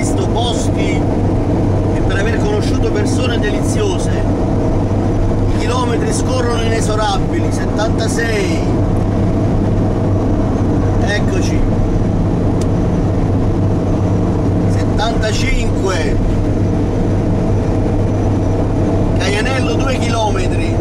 visto posti e per aver conosciuto persone deliziose. I chilometri scorrono inesorabili. 76, eccoci, 75, Caianello 2 chilometri,